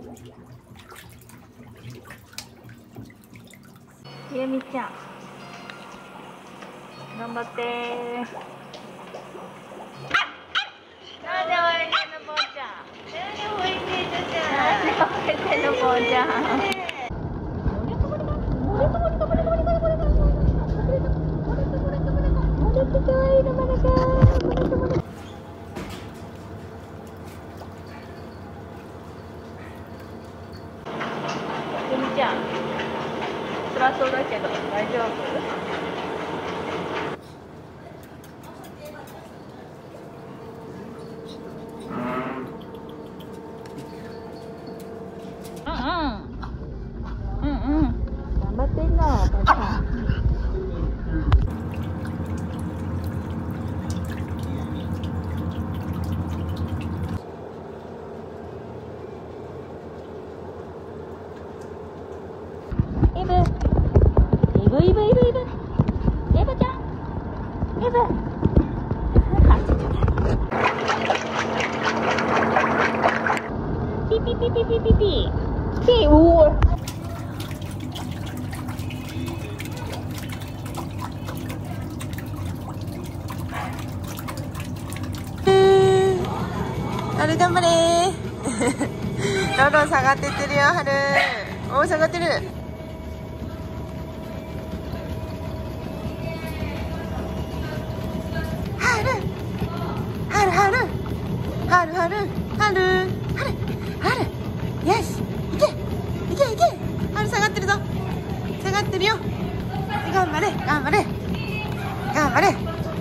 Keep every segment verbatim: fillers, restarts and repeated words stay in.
ゆみちゃん頑張ってー。なんでおいでんのぼうちゃん。なんでおいでんのちゃん。なんでおいでんのぼうちゃん。ゆみちゃん、辛そうだけど大丈夫？イブ、イブイブイブイブ、イブちゃん、イブ。ピピピピピピピ、ピおお。 はる頑張れー。どんどん下がってってるよ、はる。おお、下がってる。はるはるはるはるはるはるはる。よし、いけいけいけ。はる下がってるぞ。下がってるよ。頑張れ頑張れ頑張れ。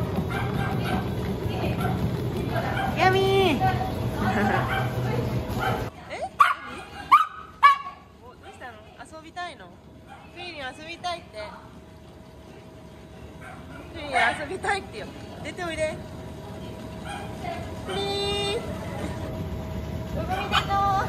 ヤミー。え？どうしたの？遊びたいの？フィーリン遊びたいって。フィーリン遊びたいってよ。出ておいで。プリーズ。どこ見てんの？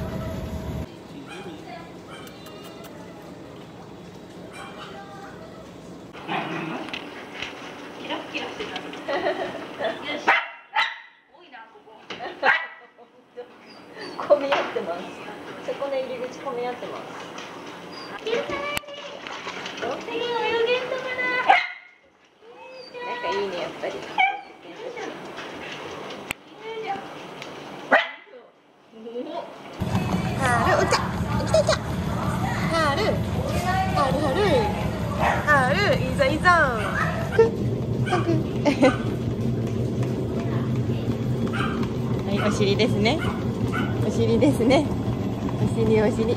キラッキラしてた。よし。多いなここ。混み合ってます。そこの入り口混み合ってます。気づかないで。次泳げんとかな。なんかいいねやっぱり。 はる、お茶、来た来た。はる、はるはる、はる、いいぞいいぞ。はい、お尻ですね。お尻ですね。お尻お尻。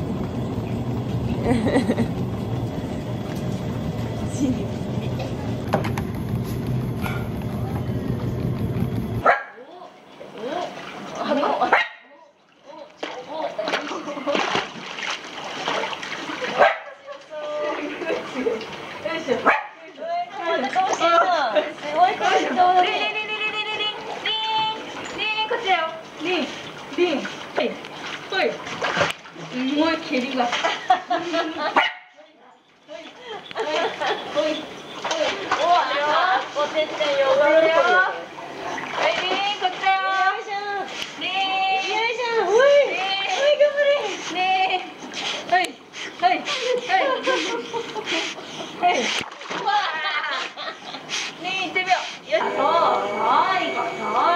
お尻。 すごい蹴りが。おてっちゃん汚れるよ。はい、リンこっちだよ。よいしょ。リン。よいしょ。おい。おい頑張れ。リン。はい。はい。はい。はい。わあ。リン行ってみよう。よし。そう。はい。はい。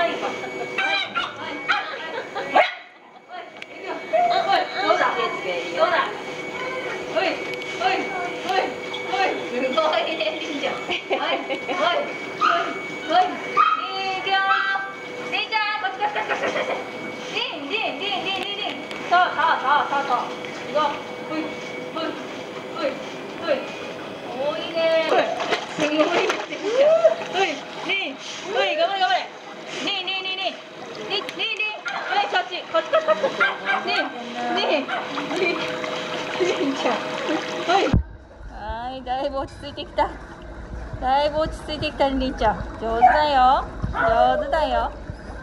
どうだ。どうだ。おい。おい。おい。おい。すごいね、りんちゃん。はい。はい。はい。りんちゃん。りんちゃん、こっちこっちこっちこっちこっち。りん、りん、りん、りん、りん、りん。そう、そう、そう、そう、そう。行こう。ほい。ほい。ほい。ほい。多いね。すごい。ほい。りん。ほい、頑張れ、頑張れ。りん、りん、りん、りん。りん、りん、りん。はい、こっち、こっち、こっち、こっち。りん、りん。りん。りんちゃん。はい。はい、だいぶ落ち着いてきた。だいぶ落ち着いてきたりんちゃん。上手だよ。上手だよ。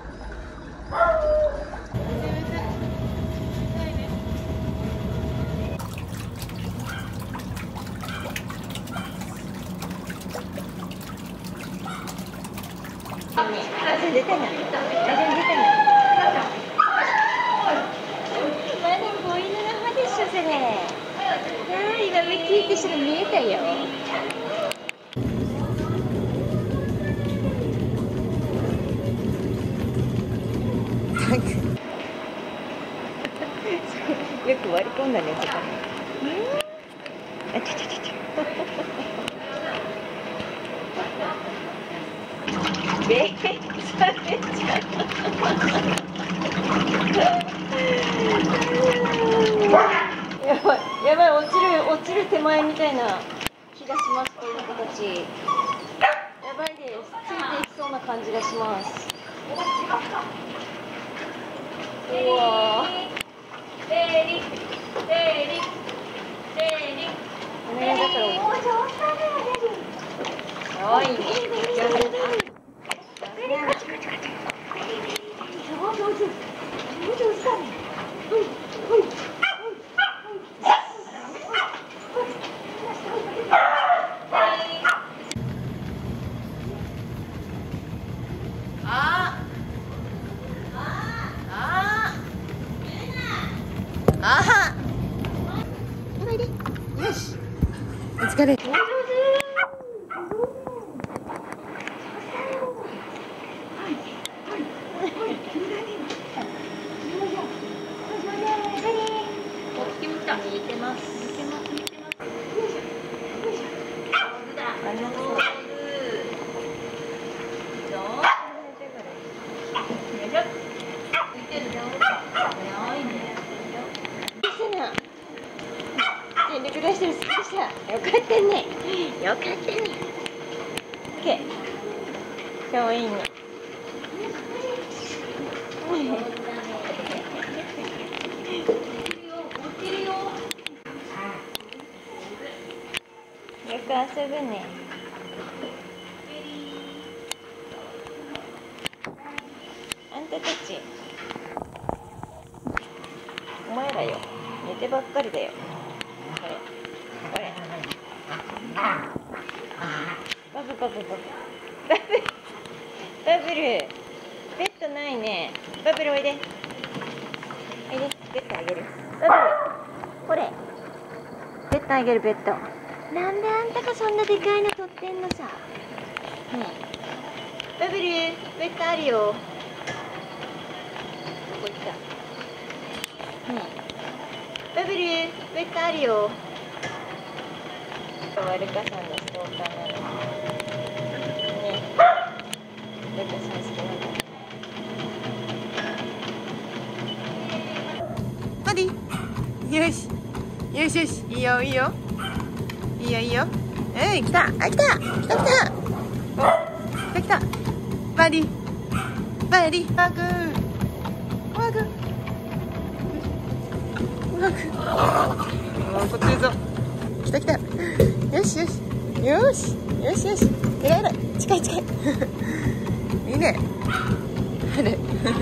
ラジオ出てない。ラジオ出てない。マリンボイルのれキューってしたら見えたよ。よく割り込んだね、そこに。あちゃちゃちゃちゃ。べっちゃべっちゃ。やばい、やばい、落ちる、落ちる手前みたいな気がします、こういう子たち。やばいです。ついていきそうな感じがします。うわー。セリ、セリ、セリ。お願いだから。もう上手だね、かわいいね。上手だ。上手、上手だね。うん、うん。あは。おいで。よし。お疲れ。見えてます。見えてます。見えてます。ありがとう。全力出してる。好きでした。よかったね。よかったね。オッケー。かわいいね。よく遊ぶね。あんたたち。お前らよ。寝てばっかりだよ。これ。これ。バブバブバブ。バブ。バブル。ベッドないね。バブルおいで。おいで。ベッドあげる。バブル。これ。ベッドあげるベッド。なんであんたがそんなでかいの取ってんのさ。ねえ。バブル、ベッドあるよ。どこ行った。ねえ。バブル、ベッドあるよ。ワルカさんのストーカーなの。ねえ。ワルカさん好きなの。 マディ。よし。よしよし。いいよいいよ。いいよいいよ。うん、来た。あ、来た。来た来た。来た来た。バディ。バディ。ワーク。ワーク。ワーク。もうこっちいるぞ。来た来た。よしよし。よし。よしよし。えらいえらい。近い近い。いいね。あれ。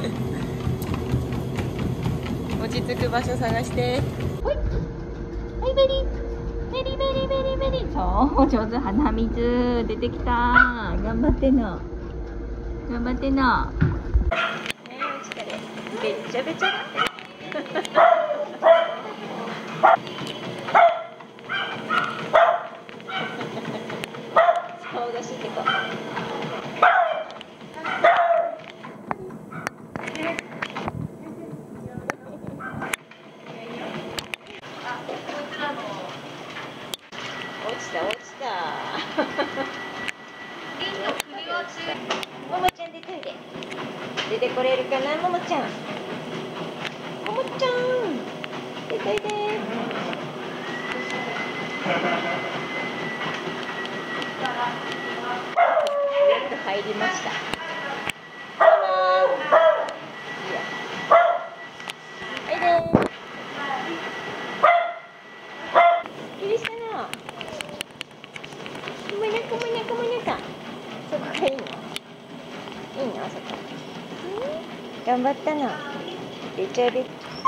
落ち着く場所探して。ほい。はい、ベリー。ベリベリベリベリ。そう、上手。鼻水出てきた。頑張ってんの。頑張ってんの。ねえ、お疲れ。べっちゃべちゃだ。顔出しってか。落ちた落ちた。ももちゃん出といで。出てこれるかな、ももちゃん。ももちゃん。出といで。やっと入りました。ママ。いいよ。はいでー。許したな。くむにゃくむにゃくむにゃか。そこがいいの。いいのそこ。頑張ったな。べちゃべちゃ。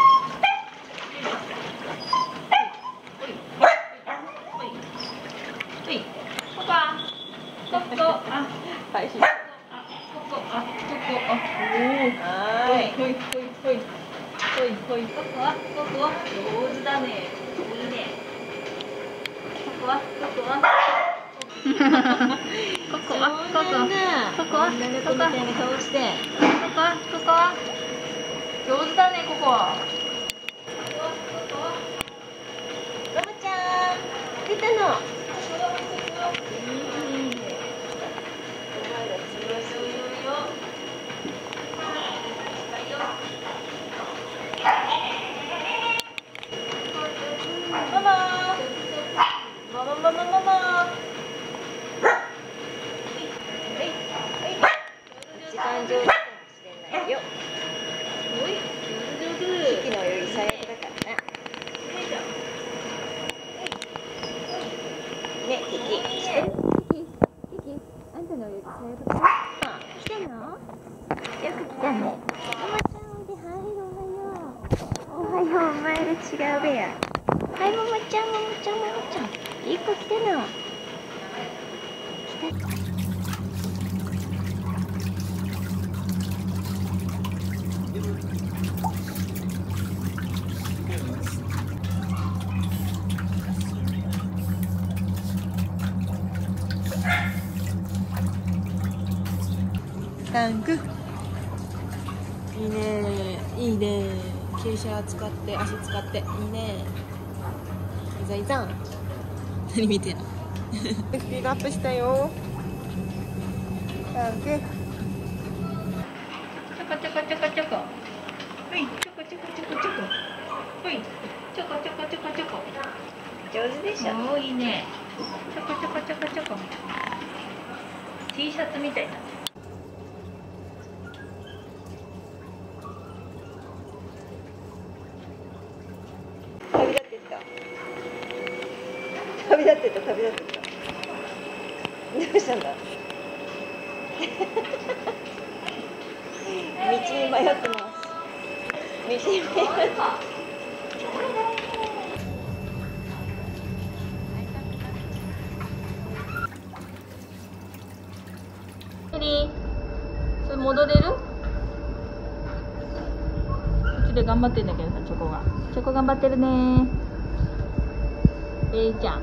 パパ。ここ。あ、はい。ここ。あ、ここ。あ、おお。はい。ほいほいほい。ほいほい。ここはここは上手だね。いいね。 こはここはここはここはここはここは女の子みたいな顔して。 ここはここは上手だねここは。 ママちゃん出たの。ママママママママ。一番上手かもしれないよ。 おい上手上手。 キキの泳ぎ最悪だからな。ね、キキ。キキ、キキ、あんたの泳ぎ最悪だから。来てんの？よく来たね。ママちゃんおいで、はい、おはよう。おはよう、お前ら違うべや。はい、ママちゃん、ママちゃん、ママちゃん。いい子来てんの。来た。 タンクいいねいいね。傾斜使って足使っていいね。いざいざ何見てんのスピードアップしたよ。タンクちょこちょこちょこちょこ。ほいちょこちょこちょこちょこ。ほいちょこちょこちょこちょこ。 上手でしょ。 おーいいね。ちょこちょこちょこちょこ。T シャツみたいな。 旅立ってった旅立ってった旅立ってったどうしたんだ道に迷ってます道に迷ってエリーそれ戻れる？こっちで頑張ってんだけどさ、チョコがチョコ頑張ってるね。エリーちゃん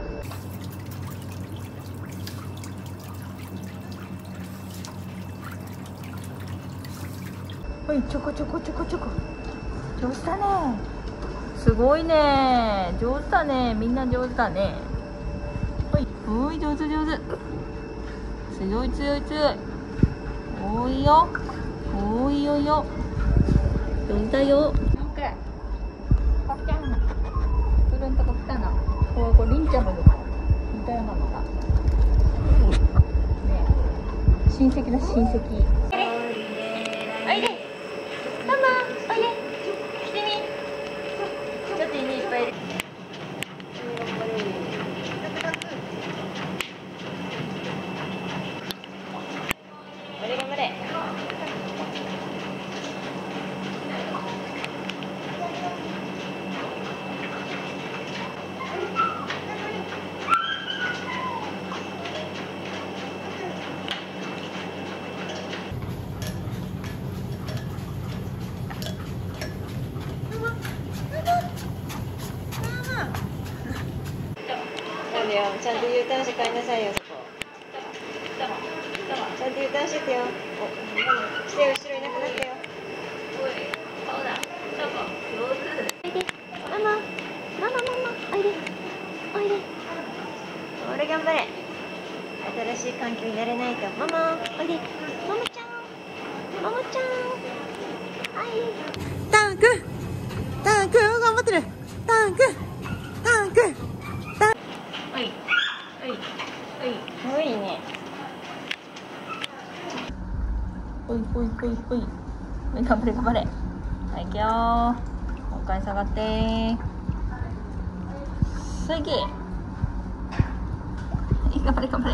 ほいちょこちょこちょこちょこ。上手だね。すごいね。上手だね。みんな上手だね。ほいほい上手上手。強い強い強い。おいよ。おいよよ。上手だよ。なんか。かっちゃん。プルンとこ来たな。これこれりんちゃんも似たようなのが。ね。親戚だ親戚。 おいでママおいで来てみちょっと犬いっぱいいる頑張れ頑張れちゃんと U ターンして帰りなさいよそこちゃんと U ターンしててよお来てよ後ろいなくなってよおいそうだチョコ上手。 おいでママママママおいでおいでほら頑張れ新しい環境に慣れないとママおいでママちゃんママちゃんはいタンクタンク頑張ってる。タンクタンクおいおいおいすごいねほいほいほいほい。頑張れ頑張れ。はい、行くよー。もう一回下がってー。さあ行け。頑張れ頑張れ。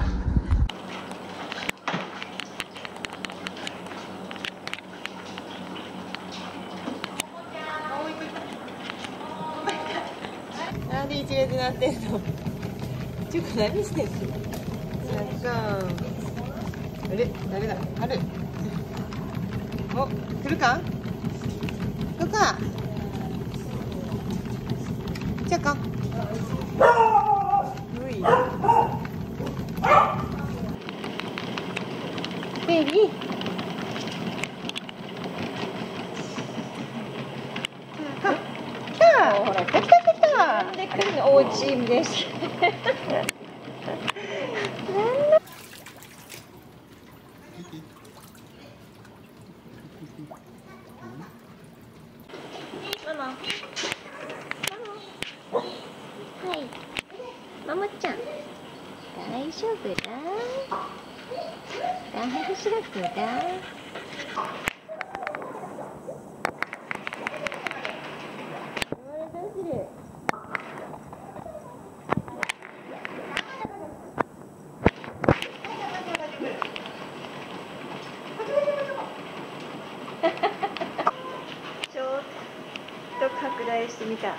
なんで一列になってんのちょっと何してんのさああれ誰だあるお来るかどうかじゃあかういーベイビーほら、来た来た来た。 で来るの、おうちです。ママ。ママ。はい。ママちゃん。大丈夫だ。大丈夫だ。ちょっと拡大してみた。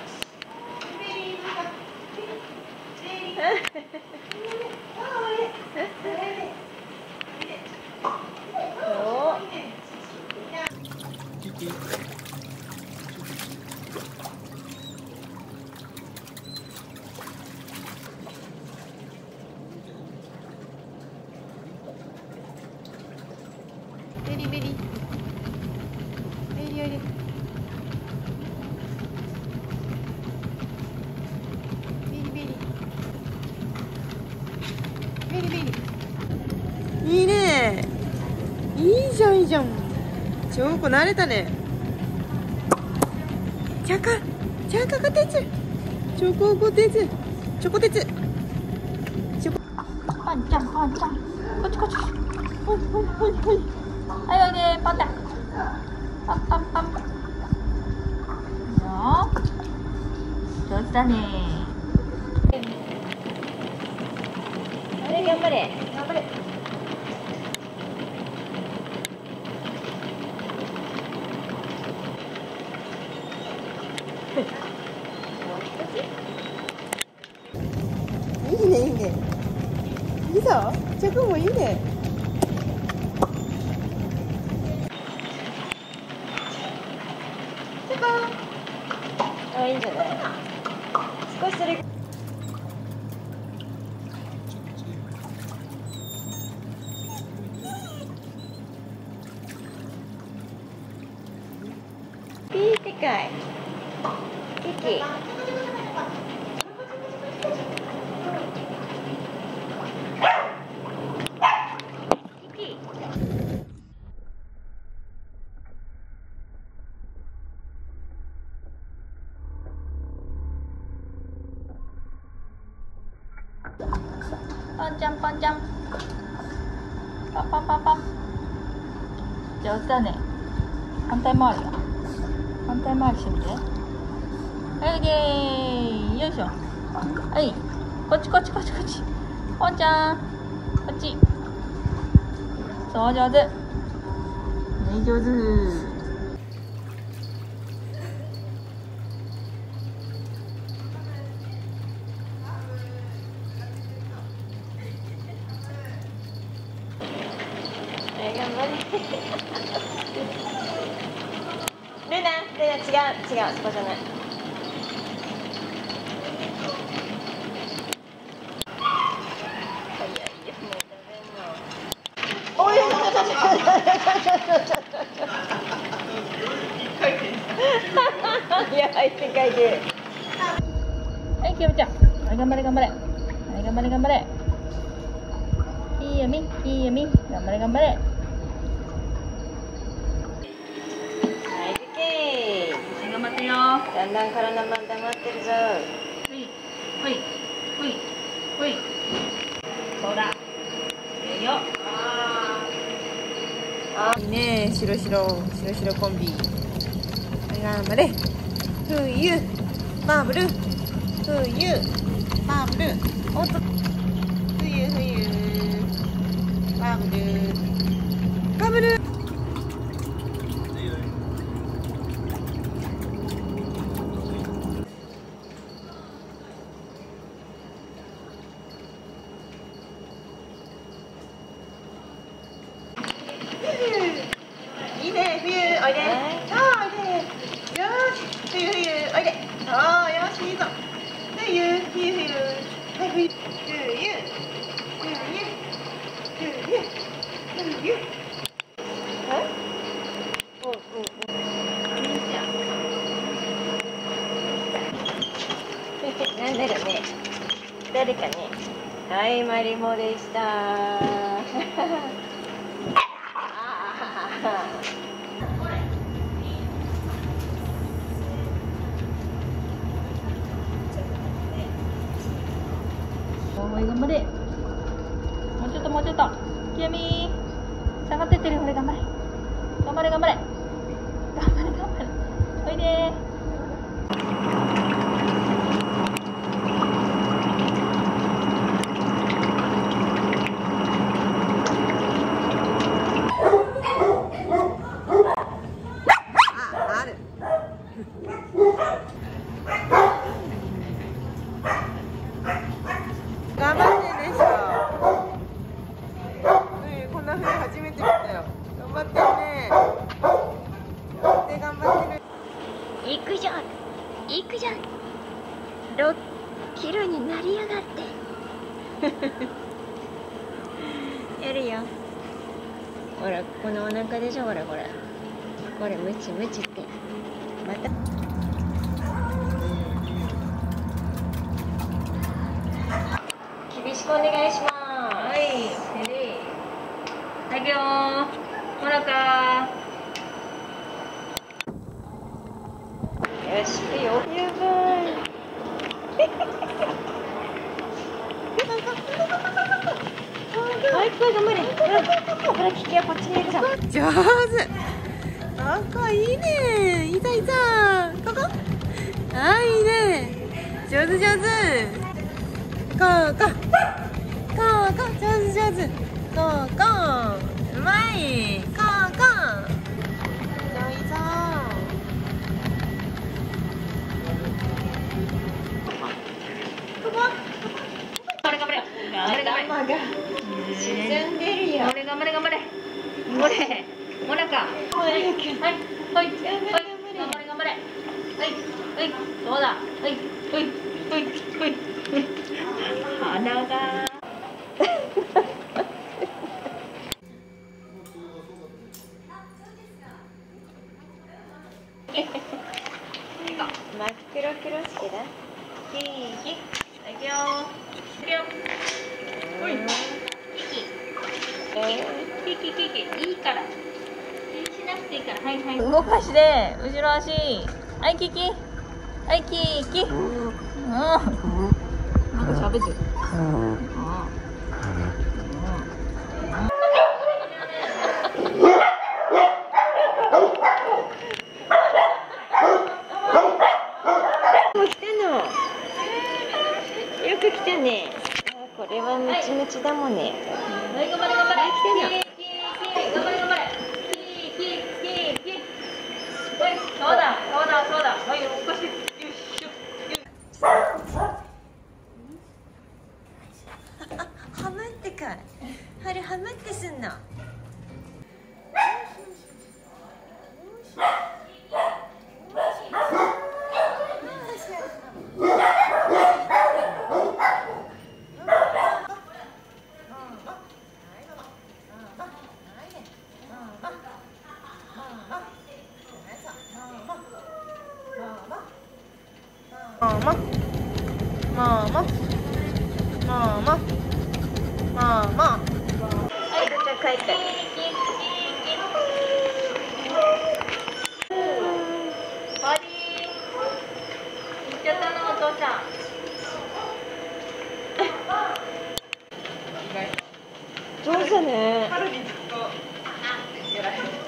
ベリベリベリベリベリベリベリいいね。いいじゃんいいじゃん。チョコ慣れたね。チャカチャカコテツチョココテツチョコテツチョコパンちゃんパンちゃんこっちこっちほいほいほいほいはいおいでパンダパンパンパンパンよ上手だねあれ頑張れ頑張れいいねいいね。いいぞ。チョコもいいね。チョコ。 あ、いいんじゃない。少しそれ。ピーってかい。キキ。パンちゃんパンちゃんパンパンパンパン上手だね反対回りや反対回りしてみてはいでーよいしょはいこっちこっちこっちこっちポンちゃんこっちそう上手ね上手頑張れルナルナ違う違うそこじゃないおいちょちょちょちょちょちょいや入って書いてはいきよみちゃんはい頑張れ頑張れはい頑張れ頑張れいいよみいいよみ頑張れ頑張れ頑張ってよだんだん体も黙ってるぞほいほいほいほいそうだいいよいいね。白白白白コンビ。頑張れ。冬バブル冬バブルおっと冬冬バブルバブルいいね、冬、おいで。ああ、おいで。よし、冬、冬、おいで。ああ、よし、いいぞ。冬、冬、冬。はい、 はい冬。冬。冬。冬。冬。え？おうおうおう。なんだろうね。誰かね。はい、マリモでした。あおい、頑張れ。もうちょっともうちょっと。きよみ下がってってるよ。ほれ頑張れ。頑張れ頑張れ。頑張れ頑張れ。おいでー。 頑張ってでしょ。うん、こんな風初めて見たよ。頑張ってね。頑張って頑張ってる。 行くじゃん行くじゃんろっキロになりやがってやるよ。ほらこのお腹でしょ。ほらほらこれムチムチってまた厳しくお願いします。 はい、レディー。はい、いくよー。ほらかよしいいよ。やばいはい、頑張れ。ほら、キキはこっちにいるじゃん。 上手。なんかいいね。いたいた。ここ。あ、いいね。上手上手。こうこう。こうこう。上手上手。こうこう。うまい。こうこう。いいぞ。ここ。 頑張れ頑張れ。頑張れ頑張れ。 頭が沈んでるよ。 頑張れ頑張れ頑張れ。これ、お腹。はい、はい、はい、はい、頑張れ頑張れ。はい、はい、そうだ。はい、はい、はい、はい。鼻が。 真っ黒黒してだ。 キーキ。はい、いくよー。いくよ。ほい。キキ。キキキキ。いいから。気にしなくていいから。はいはい。動かして、後ろ足。はい、キキ。はい、キキ。うん。なんか喋ってる。 よく来たね。これはムチムチだもんね。 はい、頑張れ頑張れ。 来てんの。 キーキー、頑張れ頑張れ。キーキーキーキー。はい、そうだそうだそうだ。はい、起こして。よいしょ。 ハムってかい。あれハムってすんの。ママママママママ。 はい、じゃあ帰った。 バディー。行っちゃったのお父さん。 上手だね。 春にずっとやられる。ず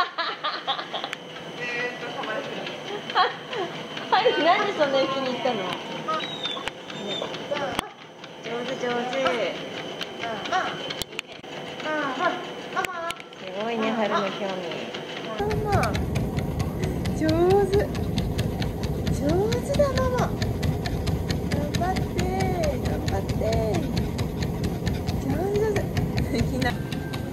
ーっと噛まれてる。 はい、なんでそんなに気に入ったの？上手上手。すごいね、春の興味。 ママ上手上手だママ。頑張って頑張って上手上手。みんな。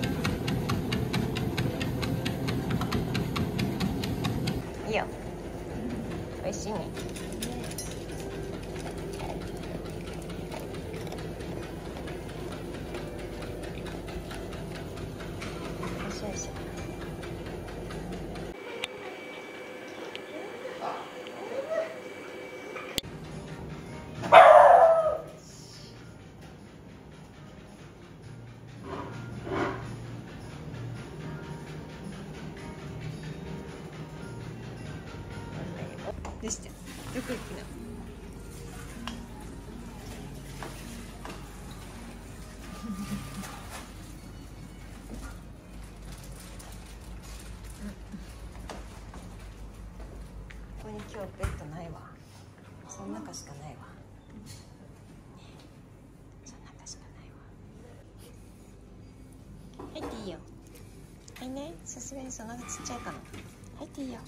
いいよ。美味しいね。 よ。ここに今日ベッドないわ。その中しかないわ。その中しかないわ。入っていいよ。はいね。さすがにそんなちっちゃいかな。入っていいよ。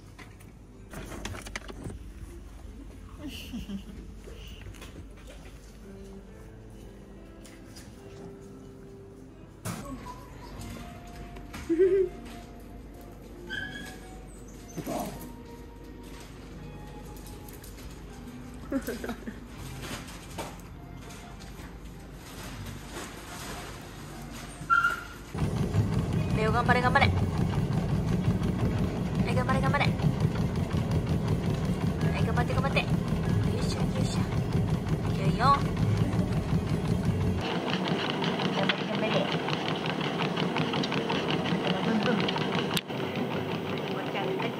レオ頑張れ頑張れ。はい頑張れ頑張れ。はい頑張って頑張って。よいしょよいしょ。いいよいいよ。頑張れ頑張れ。ブンブン。おばちゃん帰って帰って。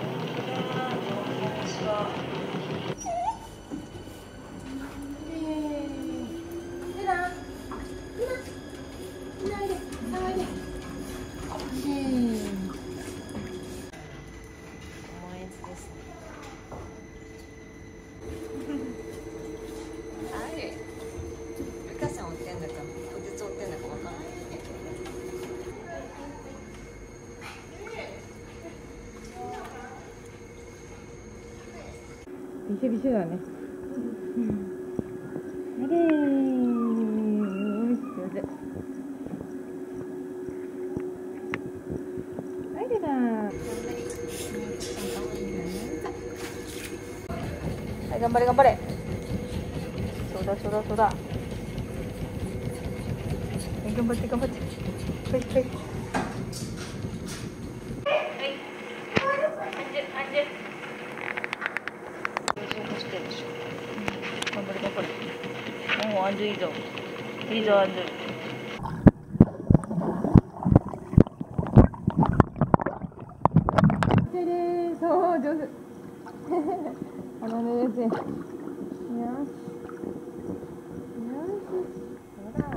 びしょびしょだね。あれー、よし、上手。あれだー。はい、頑張れ頑張れ。そうだそうだそうだ。はい、頑張って頑張って。はいはい。アンズいいぞ。いいぞ、アンズ。そう、上手。あのね、よし。よし。そうだ。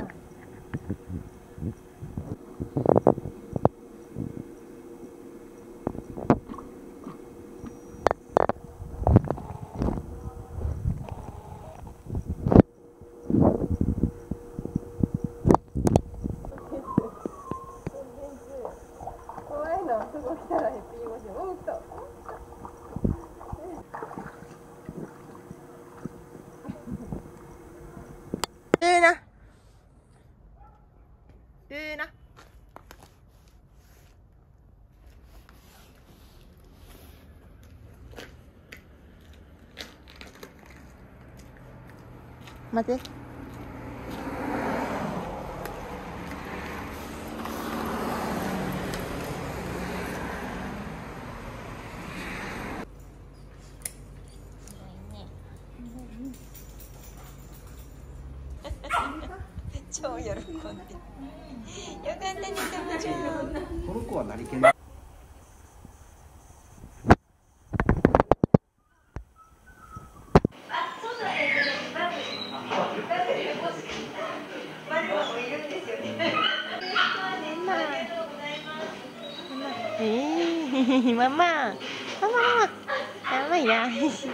ルーナ、ルーナ。待って。超喜んで。よかったね、たまちゃん。 この子は何犬？ えー、ママ、ママ、ママ、ママいらんし。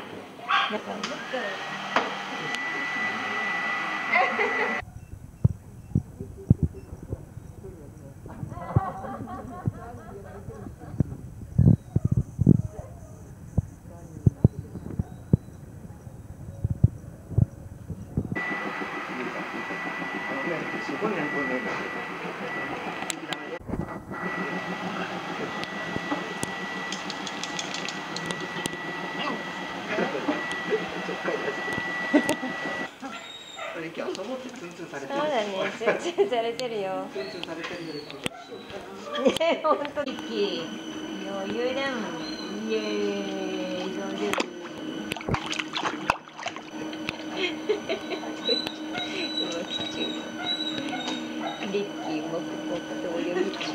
そこにあるこれね。今日遊ぼうってツンツンされてる。 そうだね、ツンツンされてるよ。 ツンツンされてるよ。 ね、本当に。余裕だもん。イエーイ、上手。動き中。リッキー、黙々と泳ぎ中。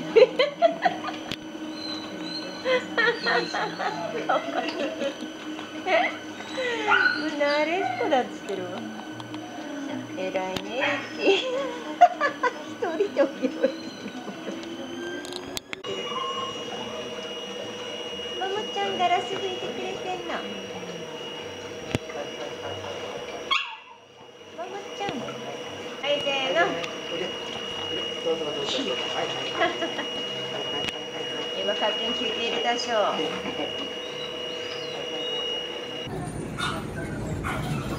かわいい。 もだっつってるわ。えらいねリッキー。一人時々。ももちゃんガラス拭いてくれてんの。ももちゃん。はいせーの。今勝手に休憩入れたしょう。